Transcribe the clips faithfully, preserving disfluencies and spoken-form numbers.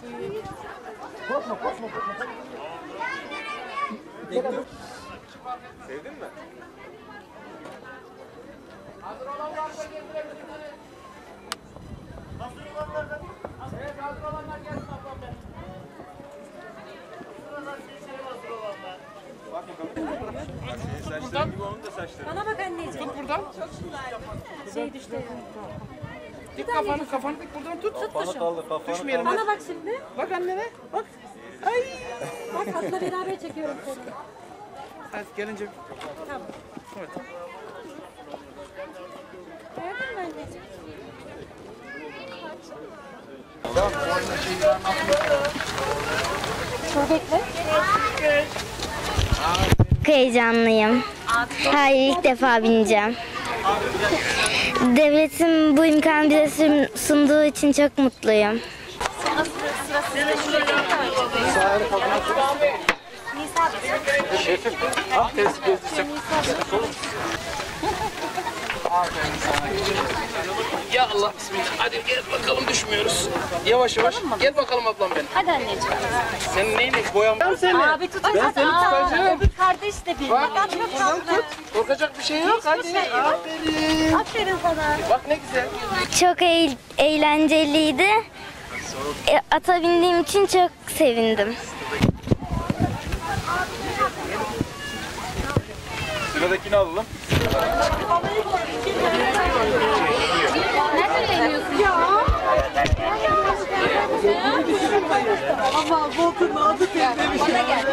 Korkma, korkma, korkma. Sevdin mi? Hazır olanlar da getirebilirsiniz. Hazır olanlar da. Evet, hazır olanlar gelsin ablam benim. Şuradan seçelim hazır olanlar. Bak bakalım. Saçların gibi onun da saçları. Bana bak anneciğim. Tut buradan. Şey düştü. Dik kafanı, kafanı dik buradan tut. Kafanı kaldır, kafanı Düşmeyelim. Bana bak şimdi. Bak annene, bak. Ay. Bak atla beraber çekiyorum seni. Hadi gelince. Tamam. Evet. Gördün mü anneciğim? Çok bekle. Çok heyecanlıyım. Hayır, ilk defa bineceğim. Devletin bu imkanı bize sunduğu için çok mutluyum. Şefim, ah test gezdirsem. Ya Allah bismillah. Hadi gel bakalım düşmüyoruz. Yavaş yavaş. Gel bakalım ablam benim. Hadi anneciğim. Senin neyle boyam? Ben seni. Abi tut. Ben seni tutacağım. Bir kardeş de bir. Bak, Bak çok tatlı. Korkacak bir şey yok. Hadi. Aferin. Aferin sana. Bak ne güzel. Çok eğ- eğlenceliydi. E, ata bindiğim için çok sevindim. Sıradakini alalım. Ama Volkan'ın adı tezlemiş. Bana gel.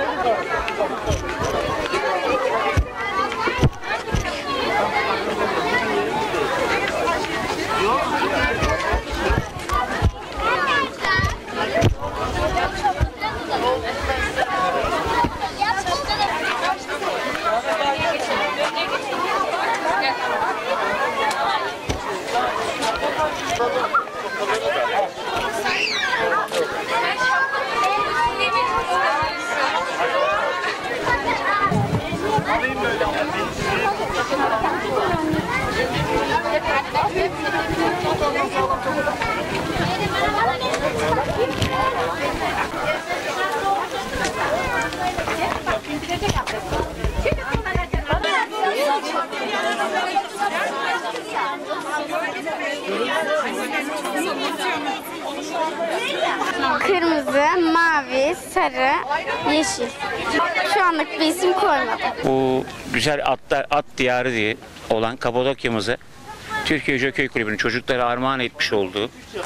Kırmızı, mavi, sarı, yeşil. Şu anlık bir isim koymadım. Bu güzel atlar, at diyarı diye olan Kapadokya'mıza Türkiye Jockey Kulübü'nün çocuklara armağan etmiş olduğu,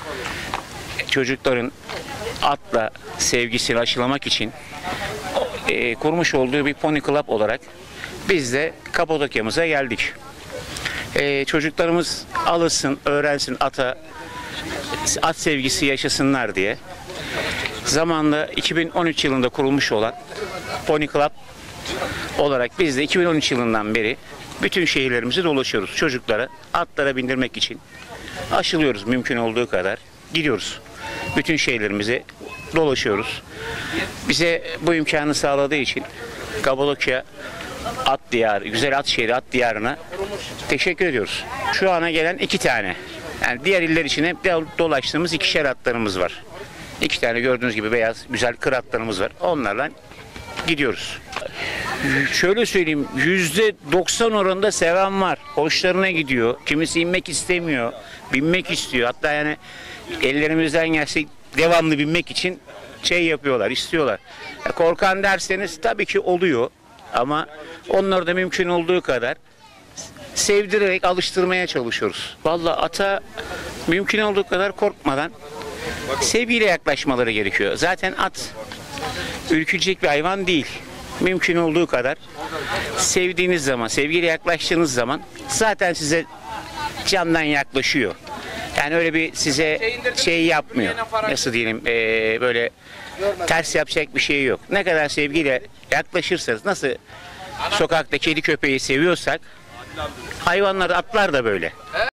çocukların atla sevgisini aşılamak için e, kurmuş olduğu bir Pony Club olarak biz de Kapadokya'mıza geldik. E, çocuklarımız alışsın, öğrensin ata, at sevgisi yaşasınlar diye zamanla iki bin on üç yılında kurulmuş olan Pony Club olarak biz de iki bin on üç yılından beri bütün şehirlerimizi dolaşıyoruz. Çocuklara atlara bindirmek için aşılıyoruz mümkün olduğu kadar. Gidiyoruz. Bütün şehirlerimizi dolaşıyoruz. Bize bu imkanı sağladığı için Kapadokya At Diyarı, güzel at şehri At Diyarı'na teşekkür ediyoruz. Şu ana gelen iki tane. Yani diğer iller için hep dolaştığımız ikişer atlarımız var. İki tane gördüğünüz gibi beyaz güzel kır atlarımız var. Onlarla gidiyoruz. Şöyle söyleyeyim, yüzde doksan oranında seven var. Hoşlarına gidiyor. Kimisi inmek istemiyor. Binmek istiyor. Hatta yani ellerimizden gelse devamlı binmek için şey yapıyorlar, istiyorlar. Korkan derseniz tabii ki oluyor. Ama onları da mümkün olduğu kadar sevdirerek alıştırmaya çalışıyoruz. Vallahi ata mümkün olduğu kadar korkmadan sevgiyle yaklaşmaları gerekiyor. Zaten at ürkütecek bir hayvan değil. Mümkün olduğu kadar sevdiğiniz zaman, sevgiyle yaklaştığınız zaman zaten size candan yaklaşıyor. Yani öyle bir size şey yapmıyor. Nasıl diyelim ee, böyle ters yapacak bir şey yok. Ne kadar sevgiyle yaklaşırsanız, nasıl sokakta kedi köpeği seviyorsak hayvanlar, atlar da böyle.